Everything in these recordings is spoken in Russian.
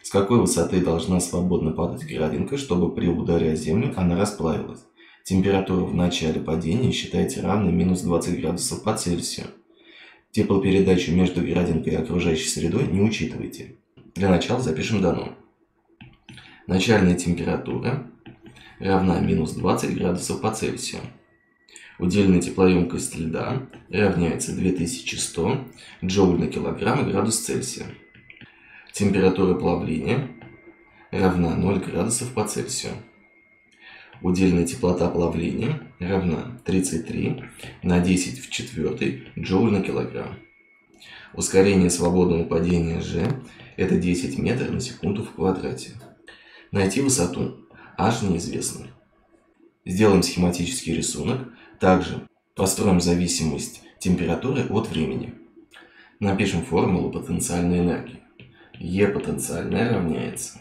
С какой высоты должна свободно падать градинка, чтобы при ударе о землю она расплавилась? Температура в начале падения считайте равной минус 20 градусов по Цельсию. Теплопередачу между градинкой и окружающей средой не учитывайте. Для начала запишем дано. Начальная температура равна минус 20 градусов по Цельсию. Удельная теплоемкость льда равняется 2100 джоуль на килограмм и градус Цельсия. Температура плавления равна 0 градусов по Цельсию. Удельная теплота плавления равна 33 на 10 в четвертой джоуль на килограмм. Ускорение свободного падения g – это 10 метров на секунду в квадрате. Найти высоту h неизвестно. Сделаем схематический рисунок. Также построим зависимость температуры от времени. Напишем формулу потенциальной энергии. E потенциальная равняется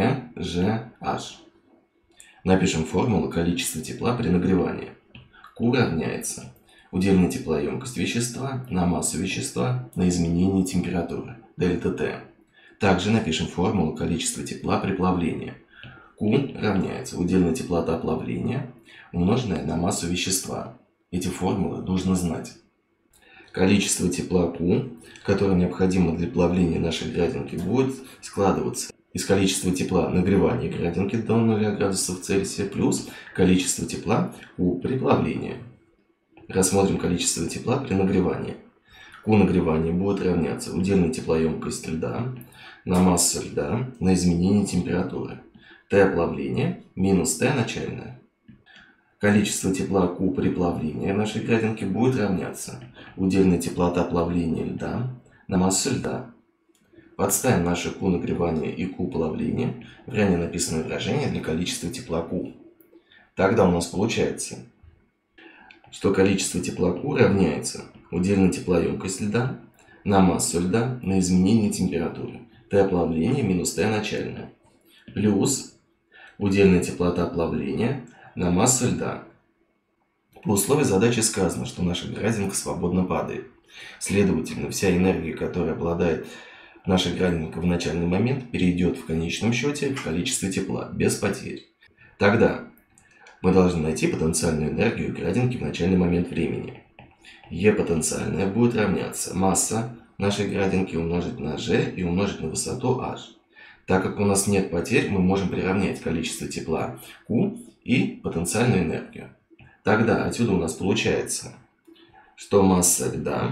mgh. Напишем формулу количества тепла при нагревании. Q равняется удельная теплоемкость вещества на массу вещества на изменение температуры, дельта T. Также напишем формулу количества тепла при плавлении. Q равняется удельная теплота плавления, умноженная на массу вещества. Эти формулы нужно знать. Количество тепла Q, которое необходимо для плавления нашей градинки, будет складываться из количества тепла нагревания градинки до 0 градусов Цельсия плюс количество тепла Q при плавлении. Рассмотрим количество тепла при нагревании. Q нагревания будет равняться удельной теплоемкость льда на массу льда на изменение температуры. T плавление минус T начальное. Количество тепла Q при плавлении нашей градинки будет равняться удельная теплота плавления льда на массу льда. Подставим наше Q нагревания и Q плавления в ранее написанное выражение для количества тепла Q. Тогда у нас получается, что количество тепла Q равняется удельная теплоемкость льда на массу льда на изменение температуры. T плавление минус T начальное. Плюс удельная теплота плавления на массу льда. По условию задачи сказано, что наша градинка свободно падает. Следовательно, вся энергия, которой обладает наша градинка в начальный момент, перейдет в конечном счете в количество тепла, без потерь. Тогда мы должны найти потенциальную энергию градинки в начальный момент времени. E потенциальная будет равняться масса нашей градинки умножить на g и умножить на высоту h. Так как у нас нет потерь, мы можем приравнять количество тепла Q и потенциальную энергию. Тогда отсюда у нас получается, что масса льда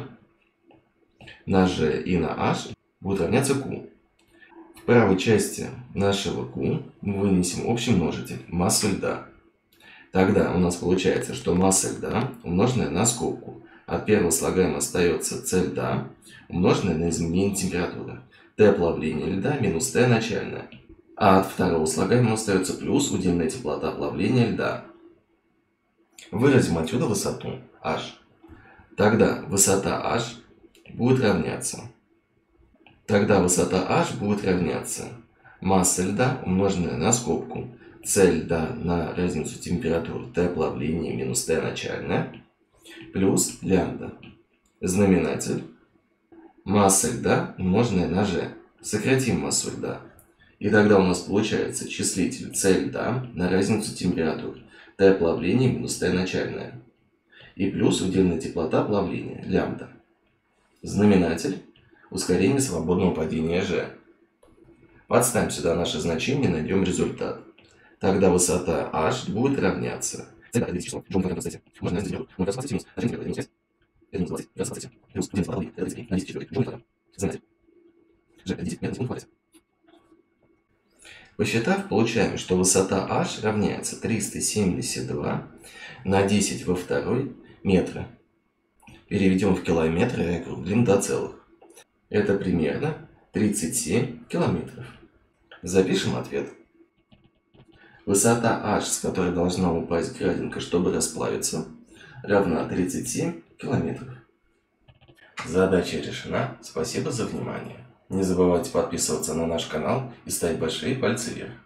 на g и на h будет равняться Q. В правой части нашего Q мы вынесем общий множитель массу льда. Тогда у нас получается, что масса льда умноженная на скобку. От первого слагаемого остается c льда умноженная на изменение температуры. T плавление льда минус T начальное. А от второго слагаемого остается плюс удельная теплота плавления льда. Выразим отсюда высоту h. Тогда высота h будет равняться. Масса льда умноженная на скобку. C льда на разницу температур T плавления минус T начальное. Плюс лямбда. Знаменатель. Масса льда умноженная на g. Сократим массу льда. И тогда у нас получается числитель c льда на разницу температур T плавления минус T начальное. И плюс удельная теплота плавления лямбда. Знаменатель. Ускорение свободного падения g. Подставим сюда наше значение и найдем результат. Тогда высота h будет равняться. Посчитав, получаем, что высота h равняется 372 на 10 во второй метра. Переведем в километры и округлим до целых. Это примерно 37 километров. Запишем ответ. Высота h, с которой должна упасть градинка, чтобы расплавиться, равна 37 километров. Задача решена. Спасибо за внимание. Не забывайте подписываться на наш канал и ставить большие пальцы вверх.